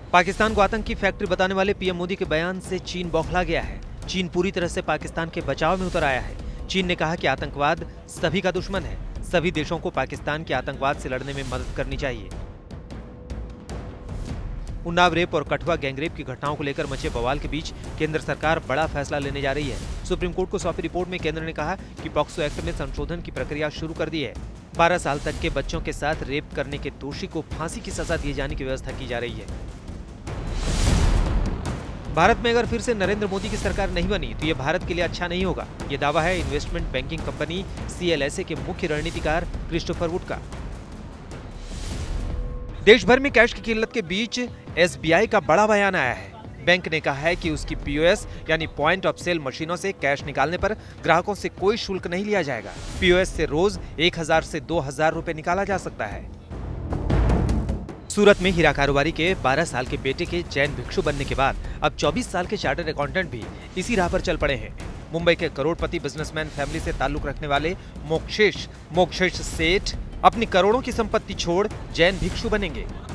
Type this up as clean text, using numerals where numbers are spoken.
पाकिस्तान को आतंक की फैक्ट्री बताने वाले पीएम मोदी के बयान से चीन बौखला गया है। चीन पूरी तरह से पाकिस्तान के बचाव में उतर आया है। चीन ने कहा कि आतंकवाद सभी का दुश्मन है। सभी देशों को पाकिस्तान के आतंकवाद से लड़ने में मदद करनी चाहिए। उन्नाव रेप और कठुआ गैंगरेप की घटनाओं को लेकर मचे बवाल के बीच केंद्र सरकार बड़ा फैसला लेने जा रही है। सुप्रीम कोर्ट को सौंपी रिपोर्ट में केंद्र ने कहा कि पॉक्सो एक्ट में संशोधन की प्रक्रिया शुरू कर दी है। 12 साल तक के बच्चों के साथ रेप करने के दोषी को फांसी की सजा दिए जाने की व्यवस्था की जा रही है। भारत में अगर फिर से नरेंद्र मोदी की सरकार नहीं बनी तो ये भारत के लिए अच्छा नहीं होगा। ये दावा है इन्वेस्टमेंट बैंकिंग कंपनी CLSA के मुख्य रणनीतिकार क्रिस्टोफर वुड का। देश भर में कैश की किल्लत के बीच SBI का बड़ा बयान आया है। बैंक ने कहा है कि उसकी POS यानी पॉइंट ऑफ सेल मशीनों से कैश निकालने पर ग्राहकों से कोई शुल्क नहीं लिया जाएगा। POS से रोज 1000 से 2000 रुपए निकाला जा सकता है। सूरत में हीरा कारोबारी के 12 साल के बेटे के जैन भिक्षु बनने के बाद अब 24 साल के चार्टर्ड अकाउंटेंट भी इसी राह पर चल पड़े हैं। मुंबई के करोड़पति बिजनेसमैन फैमिली से ताल्लुक रखने वाले मोक्षेश सेठ अपनी करोड़ों की संपत्ति छोड़ जैन भिक्षु बनेंगे।